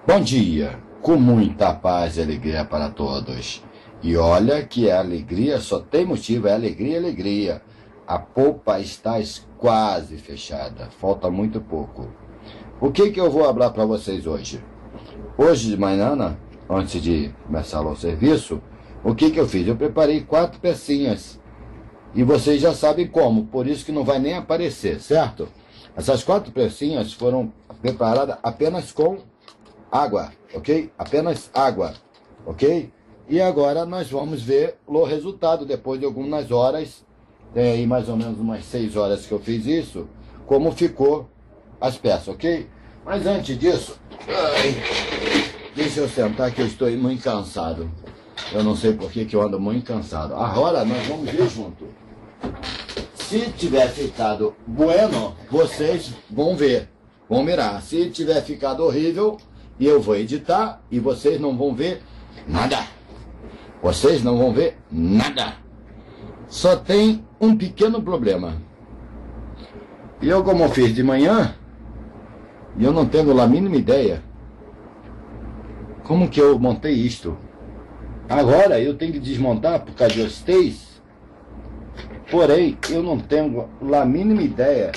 Bom dia, com muita paz e alegria para todos. E olha que a alegria só tem motivo, é alegria, alegria. A polpa está quase fechada, falta muito pouco. O que eu vou falar para vocês hoje? Hoje de manhã, antes de começar o serviço, o que eu fiz? Eu preparei 4 pecinhas. E vocês já sabem como, por isso que não vai nem aparecer, certo? Essas 4 pecinhas foram preparadas apenas com água, ok? Apenas água, ok? E agora nós vamos ver o resultado depois de algumas horas, em mais ou menos umas 6 horas que eu fiz isso, como ficou as peças, ok? Mas antes disso, deixa eu sentar que eu estou muito cansado. Eu não sei por que eu ando muito cansado. Agora nós vamos ver junto. Se tiver ficado bueno, vocês vão ver, vão mirar. Se tiver ficado horrível, eu vou editar e vocês não vão ver nada. Vocês não vão ver nada. Só tem um pequeno problema. Eu, como fiz de manhã, eu não tenho a mínima ideia como que eu montei isto. Agora eu tenho que desmontar por causa de vocês. Porém, eu não tenho a mínima ideia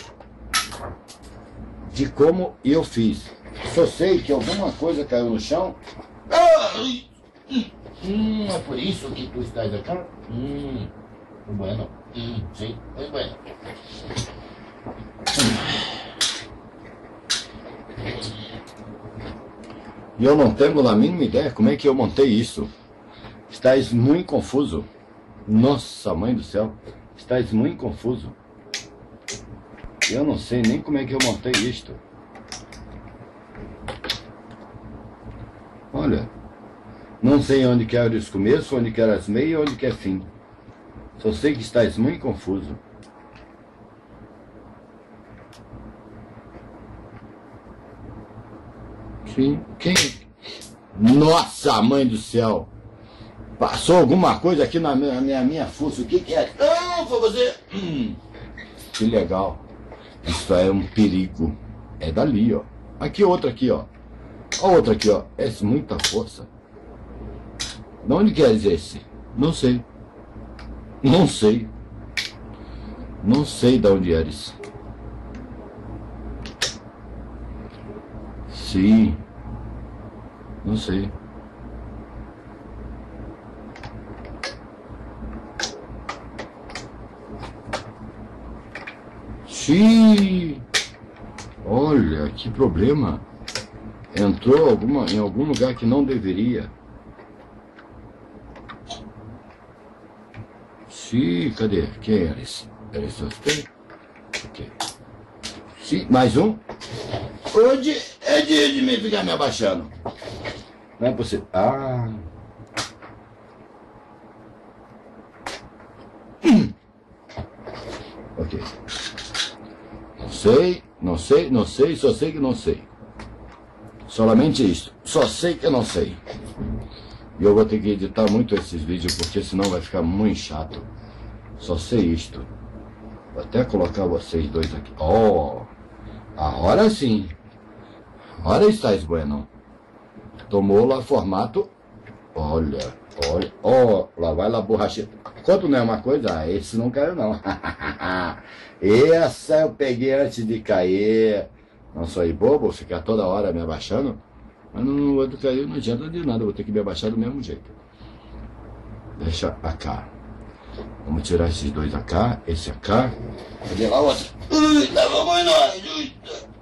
de como eu fiz. Só sei que alguma coisa caiu no chão. É por isso que tu estás aqui? Bueno. Sim, é bueno. E eu não tenho a mínima ideia como é que eu montei isso. Estás muito confuso. Nossa, mãe do céu. Estás muito confuso. Eu não sei nem como é que eu montei isto. Olha. Não sei onde que era o começo, onde que era as meias, onde que é fim. Só sei que estás muito confuso. Sim. Quem? Nossa, mãe do céu. Passou alguma coisa aqui na minha fuça. O que é? Não, foi você. Que legal. Isso é um perigo. É dali, ó. Aqui, outra aqui, ó. Ó, outra aqui, ó. É muita força. De onde que é esse? Não sei. Não sei. Não sei de onde eres. Sim. Não sei. Sim. Olha, que problema. Entrou em algum lugar que não deveria. Sim, cadê? Quem era esse? Era esse você? Ok. Sim, mais um. Hoje é dia de me ficar me abaixando. Não é possível. Ok. Não sei, só sei que não sei. Somente isso. Só sei que eu não sei. E eu vou ter que editar muito esses vídeos, porque senão vai ficar muito chato. Só sei isto. Vou até colocar vocês dois aqui. Oh! Agora sim. Agora estás bueno. Tomou lá formato. Olha. Ó, lá vai lá borracheta. Quanto não é uma coisa? Esse não caiu não. Essa eu peguei antes de cair. Não sou aí bobo, ficar toda hora me abaixando. Mas no outro caiu, não adianta de nada, vou ter que me abaixar do mesmo jeito. Deixa cá. Vamos tirar esses dois AK, esse AK. Cadê lá outra? Lá vamos nós.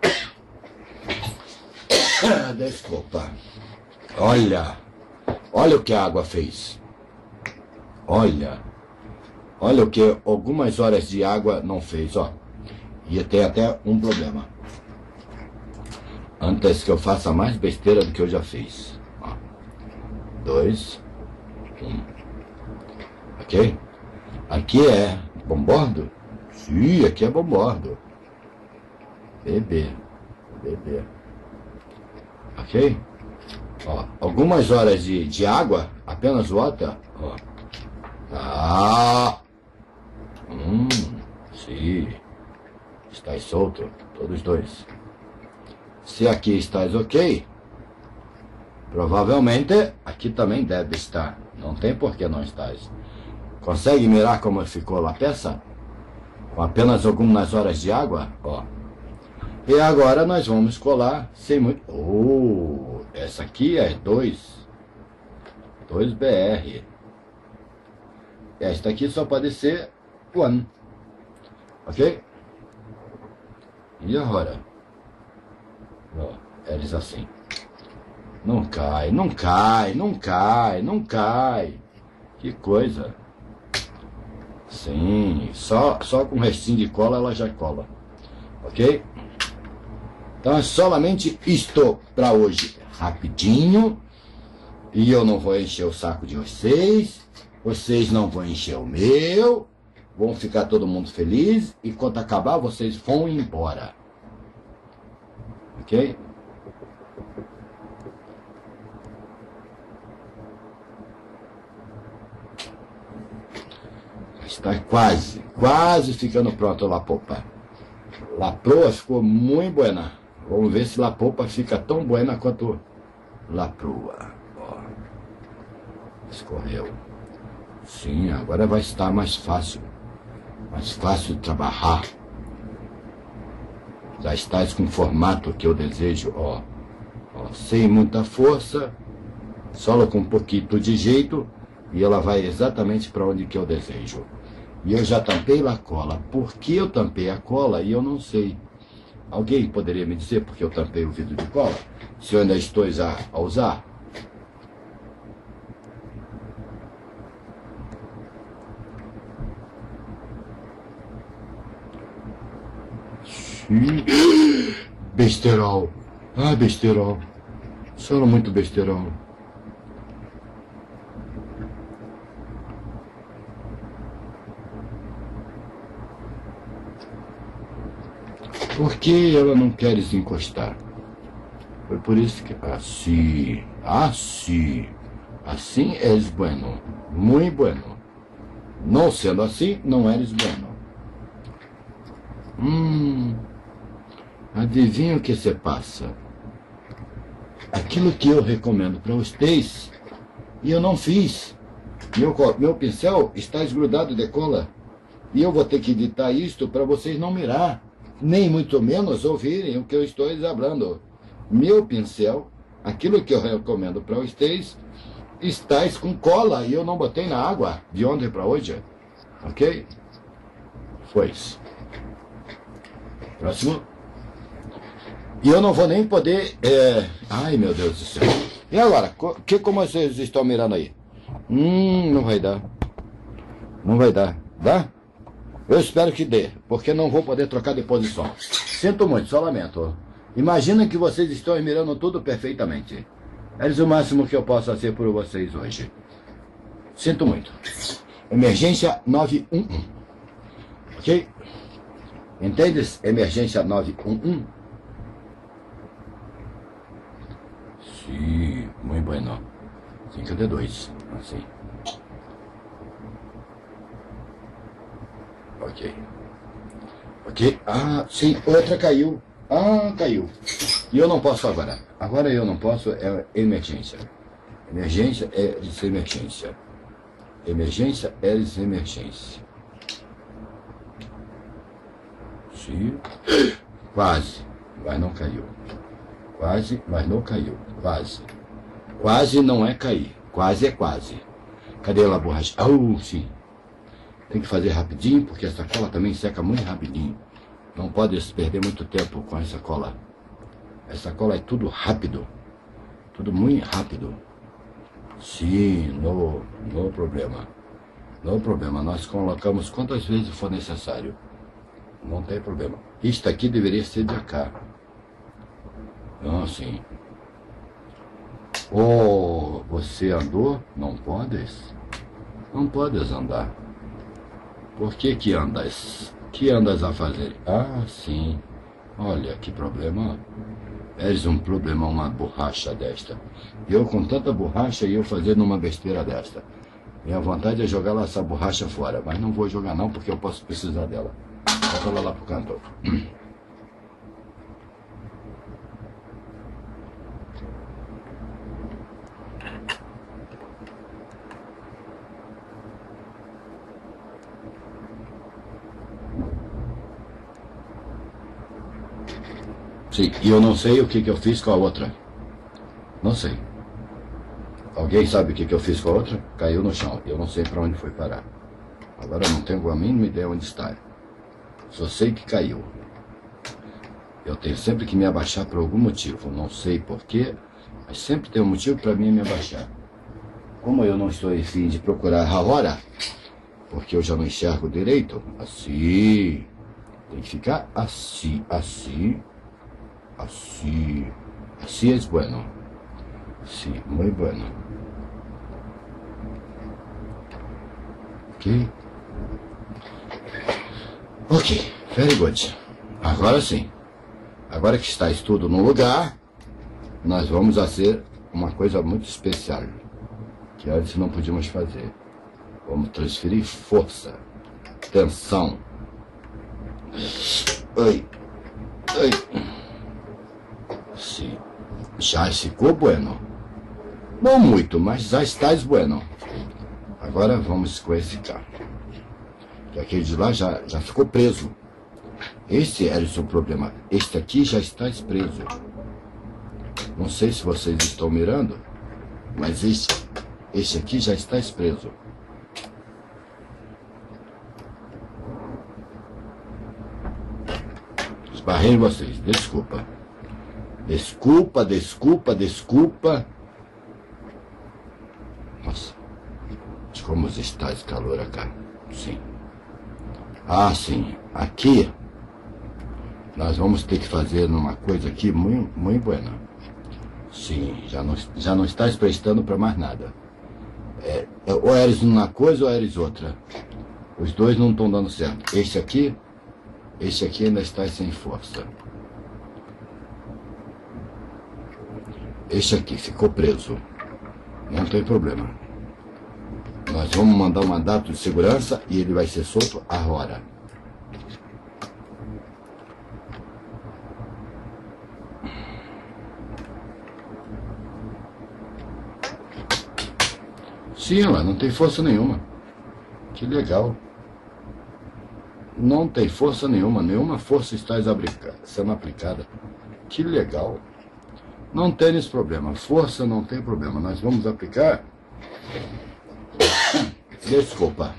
Desculpa. Olha o que a água fez. Olha o que algumas horas de água não fez, ó. E tem até um problema. Antes que eu faça mais besteira do que eu já fiz. Ó. 2, 1. Ok? Aqui é bombordo? Sim, aqui é bombordo. Bebê. Ok? Ó, algumas horas de água, apenas water. Ó. Sim. Estás solto, todos dois. Se aqui estás ok, Provavelmente aqui também deve estar. Não tem por que não estar. Consegue mirar como ficou a peça? Com apenas algumas horas de água? Ó. E agora nós vamos colar sem muito... Oh, essa aqui é 2BR. Esta aqui só pode ser 1. Ok? E agora? Ó, eles assim. Não cai, não cai, não cai, não cai. Que coisa. Sim, só com um restinho de cola ela já cola. Ok? Então é solamente isto para hoje. Rapidinho. E eu não vou encher o saco de vocês. Vocês não vão encher o meu. Vão ficar todo mundo feliz. E quando acabar, vocês vão embora. Ok? Está quase ficando pronto a polpa. La proa ficou muito buena. Vamos ver se la polpa fica tão buena quanto la proa. Ó. Escorreu. Sim, agora vai estar mais fácil. Mais fácil de trabalhar. Já estás com o formato que eu desejo, ó. Sem muita força, só com um pouquinho de jeito, e ela vai exatamente para onde que eu desejo. E eu já tampei a cola. Por que eu tampei a cola? E eu não sei. Alguém poderia me dizer por que eu tampei o vidro de cola? Se eu ainda estou a usar? Sim. Besterol. Ah, besterol. Só muito besterol. Por que ela não quer se encostar? Foi por isso que... Assim. Assim és bueno. Muito bueno. Não sendo assim, não eres bueno. Adivinha o que se passa? Aquilo que eu recomendo para vocês, e eu não fiz. Meu pincel está esgrudado de cola. E eu vou ter que editar isto para vocês não mirar, nem muito menos ouvirem o que eu estou falando. Meu pincel, aquilo que eu recomendo para vocês, está com cola e eu não botei na água de ontem para hoje. Ok? Foi isso. Próximo. E eu não vou nem poder... Ai, meu Deus do céu. E agora? Como vocês estão mirando aí? Não vai dar. Não vai dar. Dá? Eu espero que dê, porque não vou poder trocar de posição. Sinto muito, só lamento. Imagina que vocês estão mirando tudo perfeitamente. É o máximo que eu posso fazer por vocês hoje. Sinto muito. Emergência 911. Ok? Entendes? Emergência 911. Sim, muito bueno. 52, assim. Ok. Ok. Ah, sim, outra caiu. Ah, caiu. E eu não posso agora. Agora eu não posso, é emergência. Emergência é emergência. Emergência é emergência. Sim. Quase, mas não caiu. Quase, mas não caiu. Quase. Quase não é cair. Quase é quase. Cadê a borracha? Sim. Tem que fazer rapidinho, porque essa cola também seca muito rapidinho. Não pode perder muito tempo com essa cola. Essa cola é tudo rápido. Tudo muito rápido. Sim, no problema. No problema. Nós colocamos quantas vezes for necessário. Não tem problema. Isto aqui deveria ser de cá. Sim. Oh, você andou? Não podes? Não podes andar. Por que andas? Que andas a fazer? Ah, sim. Olha, que problema. És um problema, uma borracha desta. Eu com tanta borracha e eu fazendo uma besteira desta. Minha vontade é jogar essa borracha fora, mas não vou jogar não, porque eu posso precisar dela. Bota ela lá pro canto. Sim, e eu não sei o que eu fiz com a outra. Não sei. Alguém sabe o que eu fiz com a outra? Caiu no chão. Eu não sei para onde foi parar. Agora eu não tenho a mínima ideia onde está. Só sei que caiu. Eu tenho sempre que me abaixar por algum motivo. Não sei porquê, mas sempre tem um motivo para mim me abaixar. Como eu não estou em fim de procurar a hora, porque eu já não enxergo direito, assim. Tem que ficar assim, assim, assim. Assim é bueno. Sim, muito bueno. Ok? Ok, very good. Agora sim. Agora que está isso tudo no lugar, nós vamos fazer uma coisa muito especial, que antes não podíamos fazer. Vamos transferir força, tensão. Ai, ai. Sim, já ficou bueno. Não muito, mas já está bueno. Agora vamos com esse cara. Que aquele de lá já ficou preso. Este era o seu problema. Este aqui já está preso. Não sei se vocês estão mirando, mas este aqui já está preso. Esbarrei em vocês, desculpa. Desculpa, desculpa, desculpa. Nossa, como está esse calor acá. Sim. Ah, sim. Aqui nós vamos ter que fazer uma coisa aqui muito, muito boa. Sim, já não está prestando para mais nada. Ou eres uma coisa ou eres outra. Os dois não estão dando certo. Este aqui ainda está sem força. Este aqui ficou preso. Não tem problema. Nós vamos mandar um mandato de segurança e ele vai ser solto agora. Sim, ela não tem força nenhuma. Que legal. Não tem força nenhuma. Nenhuma força está sendo aplicada. Que legal. Não tem esse problema. Força não tem problema. Nós vamos aplicar... Desculpa.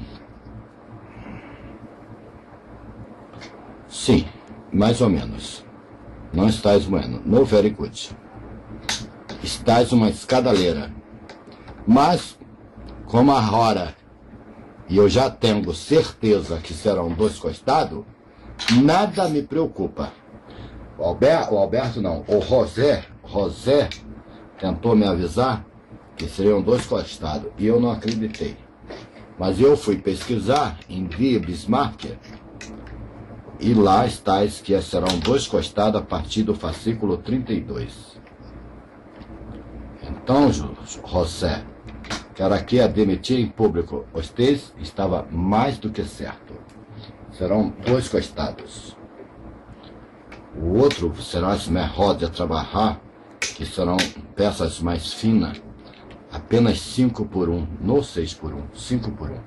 Sim, mais ou menos. Não estás bueno. No very good. Estás uma escadaleira. Mas, como a hora, e eu já tenho certeza que serão dois costados, nada me preocupa. O Alberto não, o José tentou me avisar que seriam dois costados, e eu não acreditei. Mas eu fui pesquisar em Via Bismarck, e lá está que serão dois costados a partir do fascículo 32. Então, José, quero aqui admitir em público, você estava mais do que certo. Serão dois costados. O outro será as melhores a trabalhar, que serão peças mais finas, apenas 5 por 1, não 6 por 1, 5 por 1.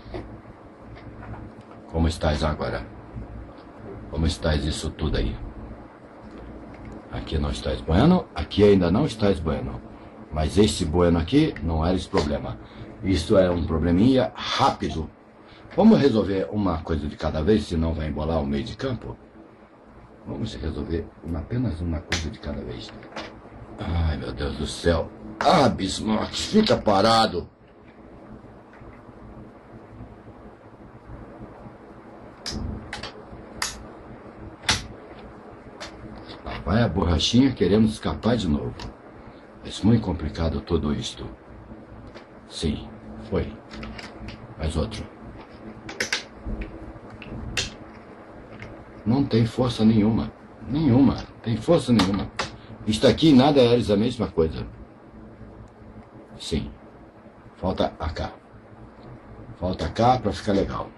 Como estás agora? Como estás isso tudo aí? Aqui não estás bueno, aqui ainda não estás bueno. Mas este bueno aqui não era esse problema. Isso é um probleminha rápido. Vamos resolver uma coisa de cada vez, senão vai embolar o meio de campo? Vamos resolver apenas uma coisa de cada vez. Ai, meu Deus do céu. Ah, Bismarck, fica parado. Lá vai a borrachinha querendo escapar de novo. É muito complicado tudo isto. Sim, foi. Mais outro. Não tem força nenhuma. Nenhuma. Tem força nenhuma. Isto aqui nada é a mesma coisa. Sim. Falta a cá. Falta cá para ficar legal.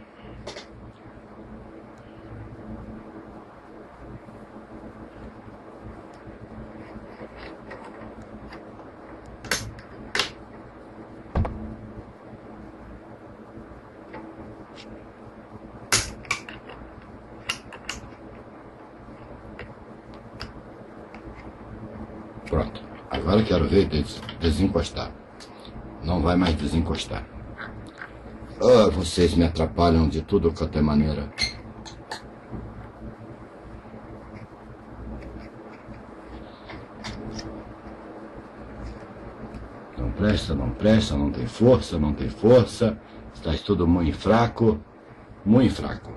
Pronto. Agora eu quero ver desencostar. Não vai mais desencostar. Ah, vocês me atrapalham de tudo quanto é maneira. Não presta, não presta, não tem força, não tem força. Estás tudo muito fraco. Muito fraco.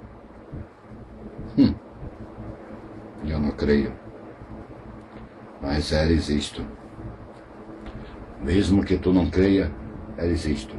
Eu não creio. Mas eres isto. Mesmo que tu não creia, eres isto.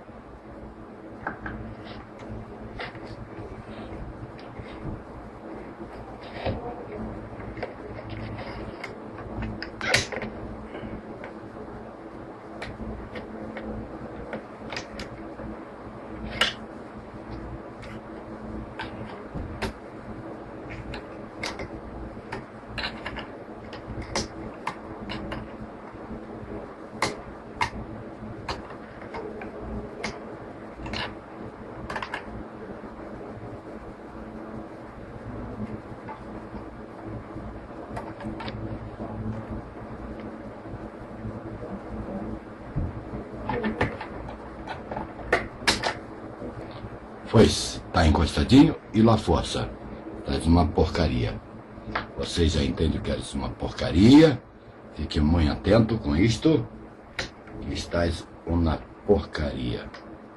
Pois, tá encostadinho e lá força. Estás uma porcaria. Você já entende que eres uma porcaria. Fique muito atento com isto. Que estás uma porcaria.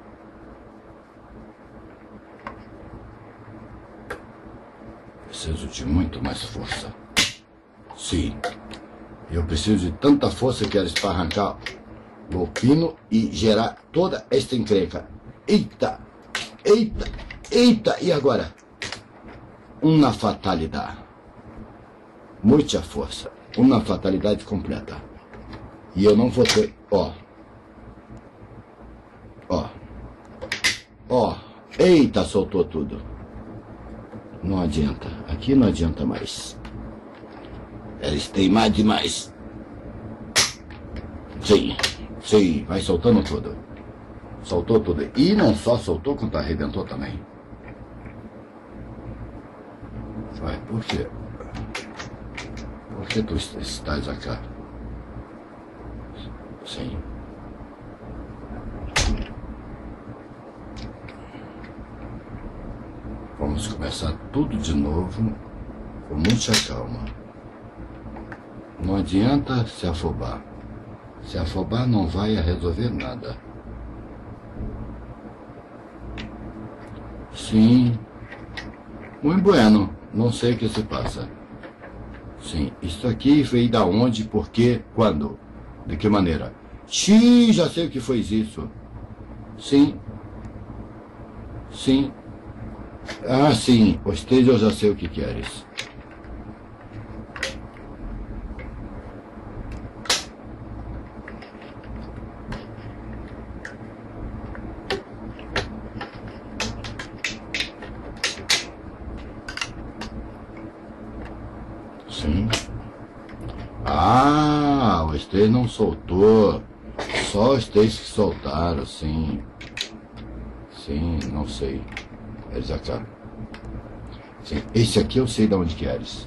Preciso de muito mais força. Sim. Eu preciso de tanta força que eres para arrancar o pino e gerar toda esta encrenca. Eita! Eita! Eita! E agora? Uma fatalidade. Muita força. Uma fatalidade completa. E eu não vou ter... Ó. Ó. Ó. Eita, soltou tudo. Não adianta. Aqui não adianta mais. Eles teimam demais. Sim. Sim. Vai soltando tudo. Soltou tudo. E não só soltou, quanto arrebentou também. Vai, por quê? Por que tu estás aqui? Sim. Vamos começar tudo de novo, com muita calma. Não adianta se afobar. Se afobar não vai resolver nada. Sim. Muito bueno. Não sei o que se passa. Sim. Isso aqui veio da onde, por quê, quando? De que maneira? Sim, já sei o que foi isso. Sim. Sim. Ah, sim. Você eu já sei o que queres. Sim. Ah, o Estês não soltou. Só os três que soltaram, sim. Sim, não sei. Eles acabam. Sim, esse aqui eu sei de onde queres.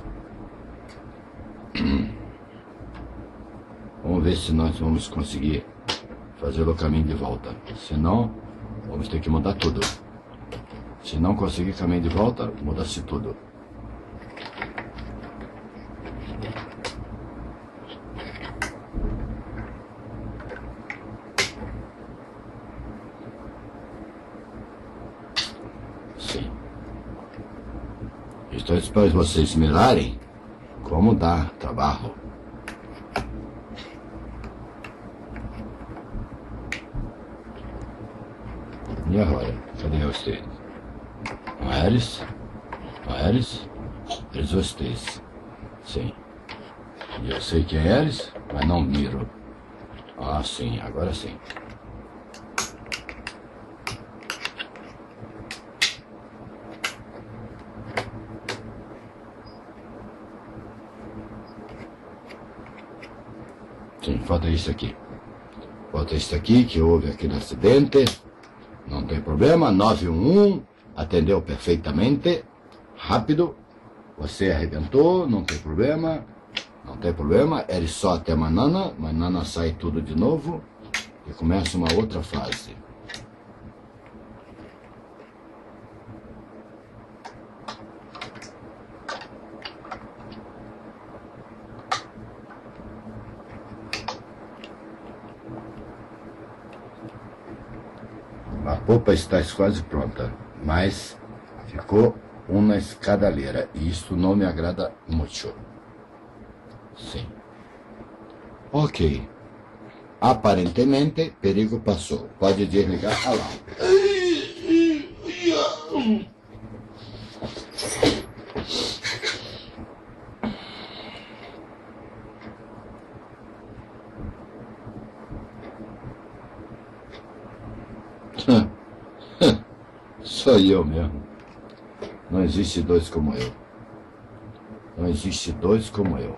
Vamos ver se nós vamos conseguir fazer o caminho de volta. Se não, vamos ter que mudar tudo. Se não conseguir caminho de volta, muda-se tudo. Sim. Estou para vocês mirarem como dá trabalho. E agora? Cadê você? Não eres? Não eres? Eres vocês. Sim. E eu sei quem eres, mas não miro. Ah, sim, agora sim. Sim, falta isso aqui. Falta isso aqui, que houve aquele acidente. Não tem problema. 911 atendeu perfeitamente. Rápido. Você arrebentou, não tem problema. Não tem problema, ele só até manana sai tudo de novo e começa uma outra fase. A polpa está quase pronta, mas ficou uma escadalheira e isso não me agrada muito. Sim. Ok. Aparentemente, perigo passou. Pode desligar a lâmpada. Sou eu mesmo. Não existe dois como eu. Não existe dois como eu.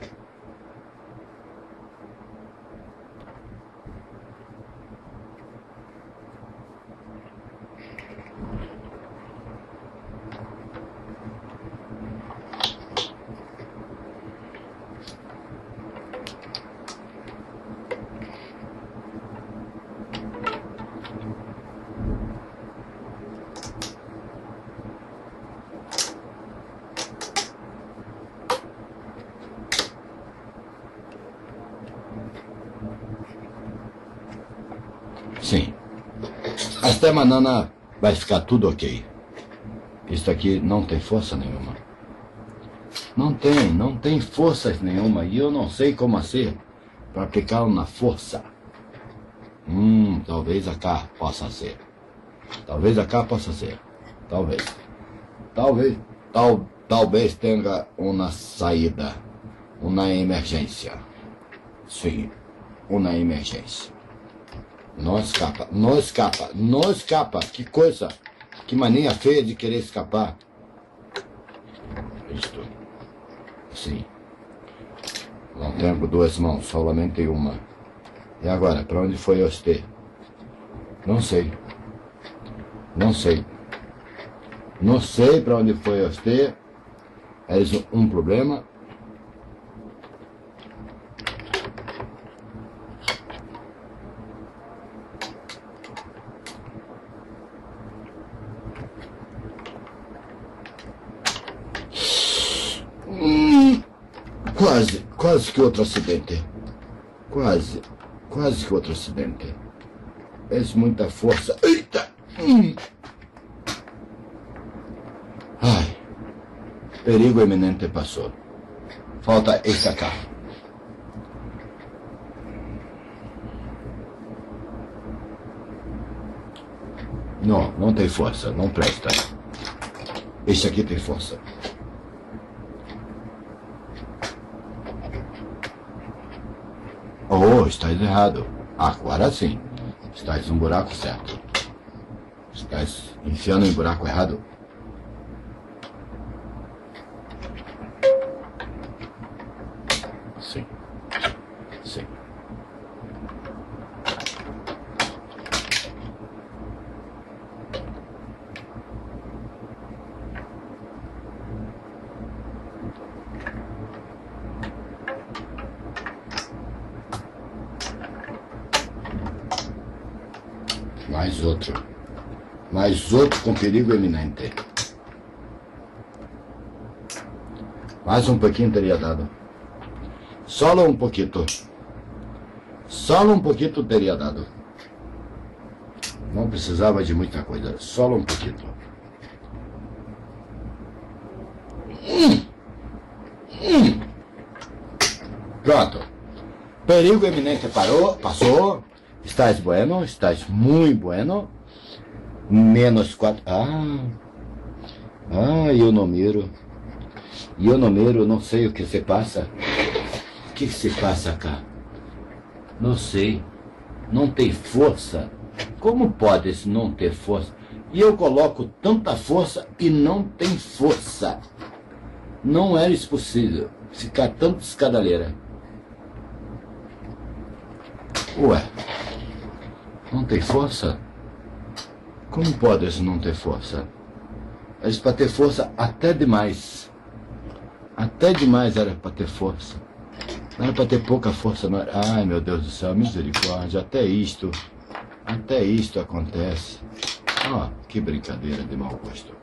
Sim. Até manana vai ficar tudo ok. Isso aqui não tem força nenhuma. Não tem forças nenhuma. E eu não sei como ser para aplicar uma força. Talvez acá possa ser. Talvez acá possa ser. Talvez tenha uma saída. Uma emergência. Sim, uma emergência. Não escapa, não escapa, não escapa. Que coisa, que mania feia de querer escapar. Isto. Sim. Não tenho duas mãos, solamente uma. E agora, para onde foi você? Não sei. Não sei. Não sei para onde foi você. É um problema. Quase que outro acidente. Quase que outro acidente. É muita força. Eita! Ai. Perigo iminente passou. Falta esse cá. Não tem força. Não presta. Esse aqui tem força. Oh, estás errado. Agora sim. Estás no buraco certo. Estás enfiando em buraco errado. Sim. Sim. Mais outro com perigo iminente. Mais um pouquinho teria dado. Só um pouquinho teria dado. Não precisava de muita coisa, só um pouquinho. Pronto. Perigo iminente passou. Estás bueno, estás muito bueno. Menos 4. Eu não miro. Não sei o que se passa. O que se passa cá? Não sei. Não tem força. Como pode não ter força? E eu coloco tanta força e não tem força. Não era isso possível. Ficar tanto escadalheira. Ué. Não tem força? Como pode isso não ter força? É para ter força até demais. Até demais era para ter força. Não era para ter pouca força, não era. Ai, meu Deus do céu, misericórdia, até isto acontece. Ó, que brincadeira de mau gosto.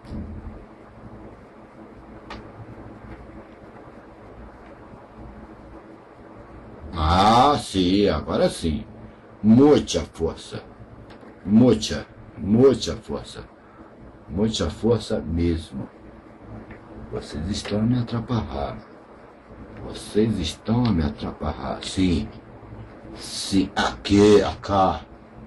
Ah, sim, agora sim. Muita força. Muita força. Muita força mesmo. Vocês estão a me atrapalhar. Vocês estão a me atrapalhar. Sim. Sim. Aqui, acá.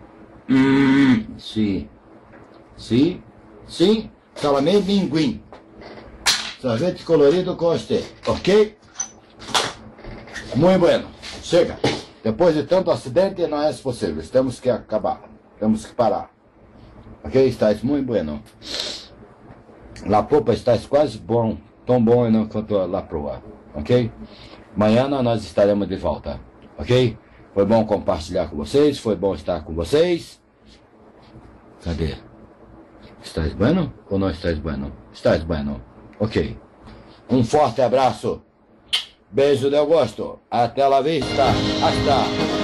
Sim. Sim. Sim. Salamé minguim. Sorvete colorido com você. Ok? Muito bueno. Chega. Depois de tanto acidente, não é possível. Temos que acabar. Temos que parar. Ok? Está muito bueno. La popa está quase bom. Tão bom quanto a proa. Ok? Amanhã nós estaremos de volta. Ok? Foi bom compartilhar com vocês. Foi bom estar com vocês. Cadê? Estás bueno ou não estás bueno? Estás bueno. Ok. Um forte abraço. Beijo de Augusto. Até la vista. Hasta.